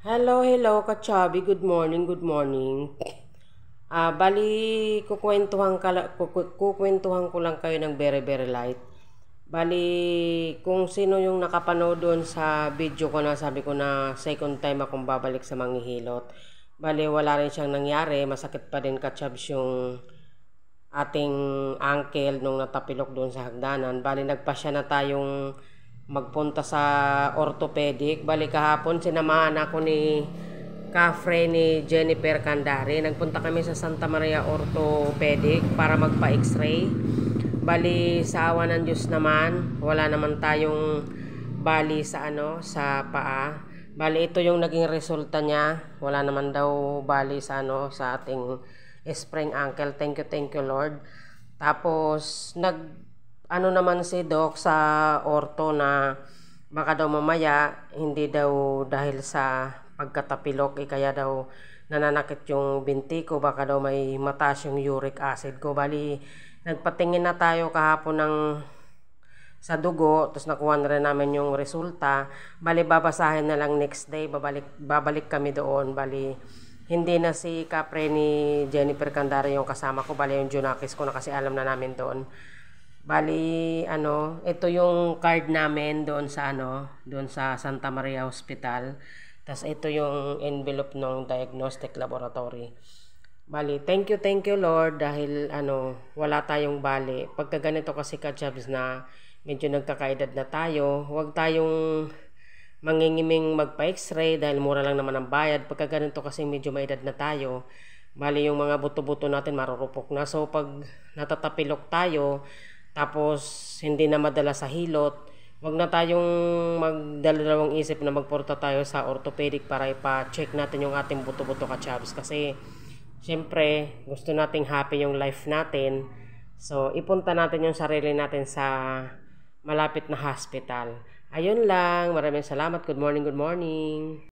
Hello, Kachabi. Good morning, good morning. Bali, kukwentuhan ko lang kayo ng very light. Bali, kung sino yung nakapanood doon sa video ko na sabi ko na second time akong babalik sa Manghihilot. Bali, wala rin siyang nangyari. Masakit pa din, Kachabs, yung ating uncle nung natapilok doon sa hagdanan. Bali, nagpasya na tayong magpunta sa orthopedic. Bali, kahapon sinamahan ako ni Kafre ni Jennifer Candare. Nagpunta kami sa Santa Maria Orthopedic para magpa-x-ray. Bali, sa awa ng Diyos naman, wala naman tayong bali sa sa paa. Bali, ito yung naging resulta niya. Wala naman daw bali sa sa ating sprain ankle. Thank you Lord. Tapos naman si Doc sa ortho na baka daw mamaya hindi daw dahil sa pagkatapilok kaya daw nananakit yung binti ko, baka daw may mataas yung uric acid ko. Bali, nagpatingin na tayo kahapon sa dugo, tapos nakuha na rin namin yung resulta. Bali, babasahin na lang next day, babalik kami doon. Bali, hindi na si Capre ni Jennifer Candare yung kasama ko, bali yung Junakis ko na kasi alam na namin doon. Bali, ito yung card namin doon sa Santa Maria Hospital. Tapos ito yung envelope ng diagnostic laboratory. Bali, thank you Lord dahil wala tayong bali. Pagka ganito kasi Kachabs na medyo nagkakaedad na tayo, huwag tayong mangingiming magpa-x-ray dahil mura lang naman ang bayad. Pagka ganito kasi medyo may edad na tayo, bali yung mga buto-buto natin marurupok na. So pag natatapilok tayo, tapos hindi na madala sa hilot, wag na tayong magdalawang isip na magporta tayo sa orthopedic para ipa-check natin yung ating buto-buto Kachabs. Kasi syempre gusto nating happy yung life natin. So ipunta natin yung sarili natin sa malapit na hospital. Ayun lang, maraming salamat. Good morning.